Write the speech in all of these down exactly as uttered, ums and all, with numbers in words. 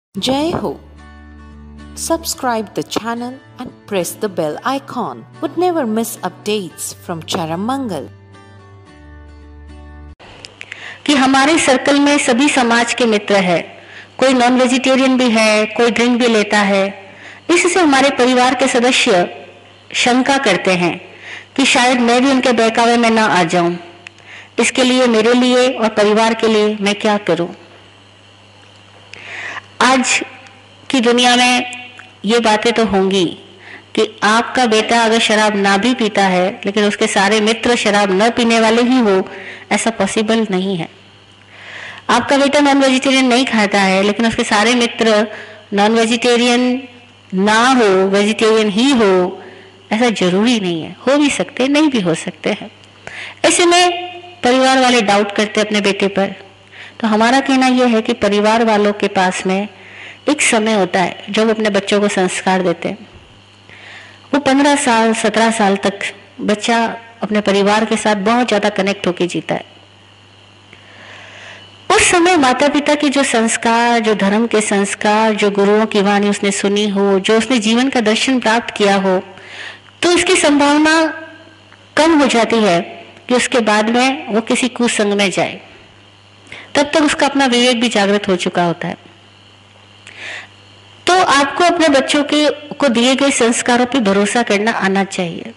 Jai Ho! Subscribe the channel and press the bell icon. Would never miss updates from Charammangal. कि हमारे circle में सभी समाज के मित्र है, कोई नॉन वेजिटेरियन भी है, कोई ड्रिंक भी लेता है। इससे हमारे परिवार के सदस्य शंका करते हैं कि शायद मैं भी उनके बहकावे में ना आ जाऊं। इसके लिए मेरे लिए और परिवार के लिए मैं क्या करूं? आज की दुनिया में ये बातें तो होंगी कि आपका बेटा अगर शराब ना भी पीता है लेकिन उसके सारे मित्र शराब न पीने वाले ही हो, ऐसा पॉसिबल नहीं है। आपका बेटा नॉन वेजिटेरियन नहीं खाता है लेकिन उसके सारे मित्र नॉन वेजिटेरियन ना हो, वेजिटेरियन ही हो, ऐसा जरूरी नहीं है। हो भी सकते, नहीं भी हो सकते हैं। ऐसे में परिवार वाले डाउट करते अपने बेटे पर। तो हमारा कहना यह है कि परिवार वालों के पास में एक समय होता है जो वो अपने बच्चों को संस्कार देते हैं। वो पंद्रह साल सत्रह साल तक बच्चा अपने परिवार के साथ बहुत ज्यादा कनेक्ट होकर जीता है। उस समय माता पिता के जो संस्कार, जो धर्म के संस्कार, जो गुरुओं की वाणी उसने सुनी हो, जो उसने जीवन का दर्शन प्राप्त किया हो, तो इसकी संभावना कम हो जाती है कि उसके बाद में वो किसी कुसंग में जाए। तब तक उसका अपना विवेक भी जागृत हो चुका होता है। तो आपको अपने बच्चों के को दिए गए संस्कारों पर भरोसा करना आना चाहिए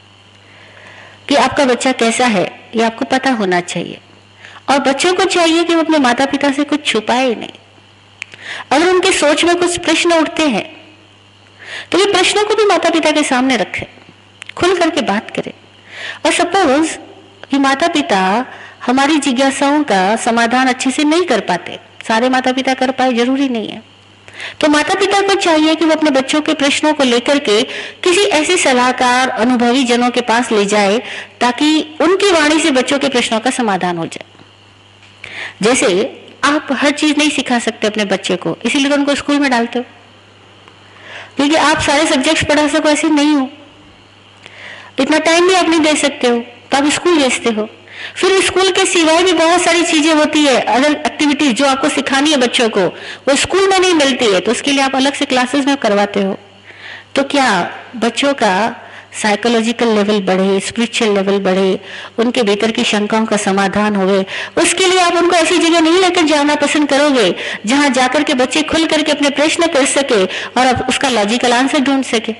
कि आपका बच्चा कैसा है, ये आपको पता होना चाहिए। और बच्चों को चाहिए कि वो अपने माता पिता से कुछ छुपाए नहीं। अगर उनके सोच में कुछ प्रश्न उठते हैं तो वे प्रश्नों को भी माता पिता के सामने रखें, खुल करके बात करें। और सपोज कि माता पिता हमारी जिज्ञासाओं का समाधान अच्छे से नहीं कर पाते, सारे माता पिता कर पाए जरूरी नहीं है, तो माता पिता को चाहिए कि वो अपने बच्चों के प्रश्नों को लेकर के किसी ऐसे सलाहकार, अनुभवी जनों के पास ले जाए ताकि उनकी वाणी से बच्चों के प्रश्नों का समाधान हो जाए। जैसे आप हर चीज नहीं सिखा सकते अपने बच्चे को, इसीलिए तो उनको स्कूल में डालते हो, क्योंकि आप सारे सब्जेक्ट्स पढ़ा सको ऐसे नहीं हो, इतना टाइम भी आप नहीं दे सकते हो, तो आप स्कूल भेजते हो। फिर स्कूल के सिवाय भी बहुत सारी चीजें होती है, अदर एक्टिविटीज जो आपको सिखानी है बच्चों को, वो स्कूल में नहीं मिलती है, तो उसके लिए आप अलग से क्लासेस में करवाते हो। तो क्या बच्चों का साइकोलॉजिकल लेवल बढ़े, स्पिरिचुअल लेवल बढ़े, उनके भीतर की शंकाओं का समाधान होवे, उसके लिए आप उनको ऐसी जगह नहीं लेकर जाना पसंद करोगे जहां जाकर के बच्चे खुल करके अपने प्रश्न कर सके और अब उसका लॉजिकल आंसर ढूंढ सके।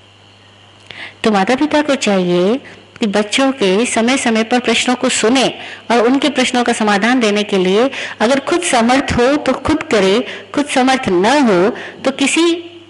तो माता पिता को चाहिए कि बच्चों के समय समय पर प्रश्नों को सुने और उनके प्रश्नों का समाधान देने के लिए अगर खुद समर्थ हो तो खुद करे, खुद समर्थ न हो तो किसी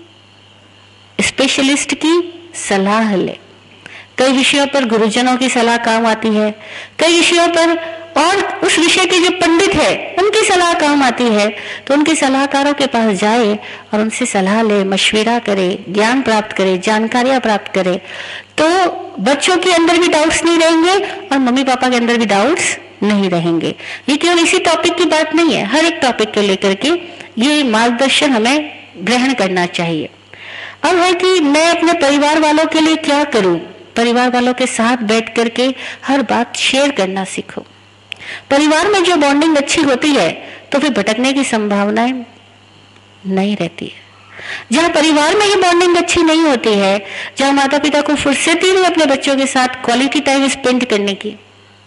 स्पेशलिस्ट की सलाह ले। कई विषयों पर गुरुजनों की सलाह काम आती है, कई विषयों पर और उस विषय के जो पंडित है उनकी सलाह काम आती है, तो उनके सलाहकारों के पास जाए और उनसे सलाह ले, मशविरा करे, ज्ञान प्राप्त करे, जानकारियां प्राप्त करे। तो बच्चों के अंदर भी डाउट्स नहीं रहेंगे और मम्मी पापा के अंदर भी डाउट्स नहीं रहेंगे। ये केवल इसी टॉपिक की बात नहीं है, हर एक टॉपिक को लेकर के ये मार्गदर्शन हमें ग्रहण करना चाहिए। अब है कि मैं अपने परिवार वालों के लिए क्या करूं? परिवार वालों के साथ बैठ करके हर बात शेयर करना सीखो। परिवार में जो बॉन्डिंग अच्छी होती है तो फिर भटकने की संभावनाएं नहीं रहती है। जहां परिवार में ये बॉन्डिंग अच्छी नहीं होती है, जहां माता पिता को फुर्सत ही नहीं अपने बच्चों के साथ क्वालिटी टाइम स्पेंड करने की,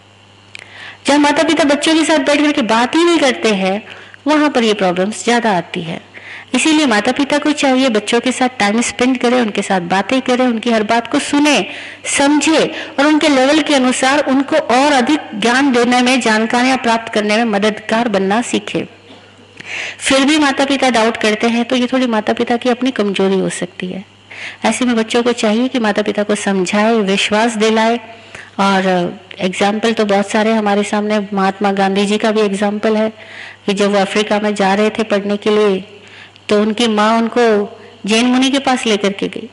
जहां माता पिता बच्चों के साथ बैठ करके बात ही नहीं करते हैं, वहां पर ये प्रॉब्लम्स ज्यादा आती है। इसीलिए माता पिता को चाहिए बच्चों के साथ टाइम स्पेंड करें, उनके साथ बातें करें, उनकी हर बात को सुने, समझे और उनके लेवल के अनुसार उनको और अधिक ज्ञान देने में, जानकारियां प्राप्त करने में मददगार बनना सीखे। फिर भी माता पिता डाउट करते हैं तो ये थोड़ी माता पिता की अपनी कमजोरी हो सकती है। ऐसे में बच्चों को चाहिए कि माता पिता को समझाए, विश्वास दिलाए। और एग्जाम्पल तो बहुत सारे हमारे सामने, महात्मा गांधी जी का भी एग्जाम्पल है कि जब वो अफ्रीका में जा रहे थे पढ़ने के लिए तो उनकी माँ उनको जैन मुनि के पास लेकर के गई,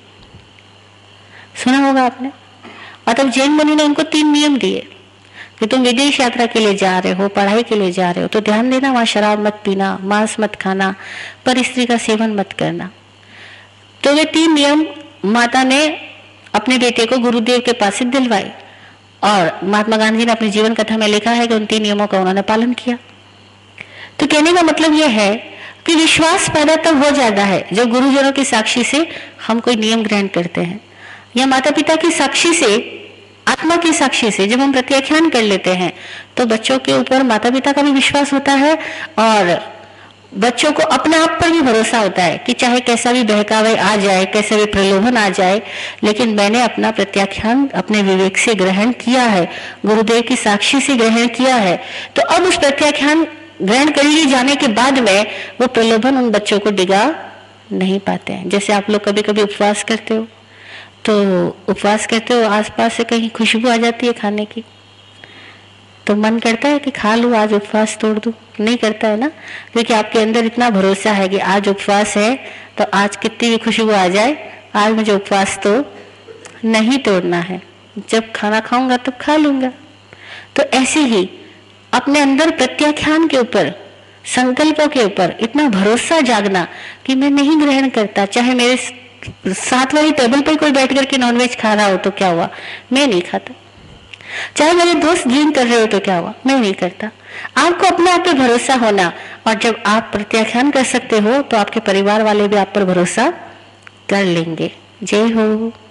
सुना होगा आपने। और तब जैन मुनि ने उनको तीन नियम दिए कि तुम विदेश यात्रा के लिए जा रहे हो, पढ़ाई के लिए जा रहे हो, तो ध्यान देना वहां शराब मत पीना, मांस मत खाना, पर स्त्री का सेवन मत करना। तो वे तीन नियम माता ने अपने बेटे को गुरुदेव के पास से दिलवाए और महात्मा गांधी ने अपनी जीवन कथा में लिखा है कि उन तीन नियमों का उन्होंने पालन किया। तो कहने का मतलब यह है कि विश्वास पैदा तब हो जाता है जब गुरुजनों की साक्षी से हम कोई नियम ग्रहण करते हैं, या माता पिता की साक्षी से, आत्मा की साक्षी से जब हम प्रत्याख्यान कर लेते हैं, तो बच्चों के ऊपर माता पिता का भी विश्वास होता है और बच्चों को अपने आप पर भी भरोसा होता है कि चाहे कैसा भी बहकावे आ जाए, कैसा भी प्रलोभन आ जाए, लेकिन मैंने अपना प्रत्याख्यान अपने विवेक से ग्रहण किया है, गुरुदेव की साक्षी से ग्रहण किया है। तो अब उस प्रत्याख्यान ग्रहण कर लिए जाने के बाद में वो प्रलोभन उन बच्चों को डिगा नहीं पाते हैं। जैसे आप लोग कभी कभी उपवास करते हो, तो उपवास करते हो, आसपास से कहीं खुशबू आ जाती है खाने की, तो मन करता है कि खा लूँ, आज उपवास तोड़ दूँ? नहीं करता है ना, क्योंकि आपके अंदर इतना भरोसा है कि आज उपवास है तो आज कितनी भी खुशबू आ जाए, आज मुझे उपवास तो नहीं तोड़ना है, जब खाना खाऊंगा तब खा लूंगा। तो ऐसे ही अपने अंदर प्रत्याख्यान के ऊपर, संकल्पों के ऊपर इतना भरोसा जागना कि मैं नहीं ग्रहण करता, चाहे मेरे साथ वाली टेबल पर कोई बैठ करके नॉनवेज खा रहा हो तो क्या हुआ, मैं नहीं खाता। चाहे मेरे दोस्त ड्रिंक कर रहे हो तो क्या हुआ, मैं नहीं करता। आपको अपने आप पे भरोसा होना, और जब आप प्रत्याख्यान कर सकते हो तो आपके परिवार वाले भी आप पर भरोसा कर लेंगे। जय हो।